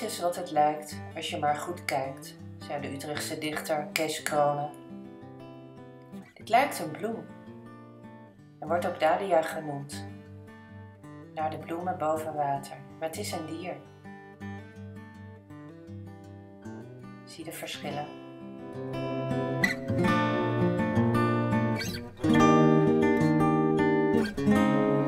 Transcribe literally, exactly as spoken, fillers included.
is wat het lijkt als je maar goed kijkt, zei de Utrechtse dichter Kees Kronen. Dit lijkt een bloem en wordt ook Dahlia genoemd, naar de bloemen boven water, maar het is een dier. Zie de verschillen. Thank you.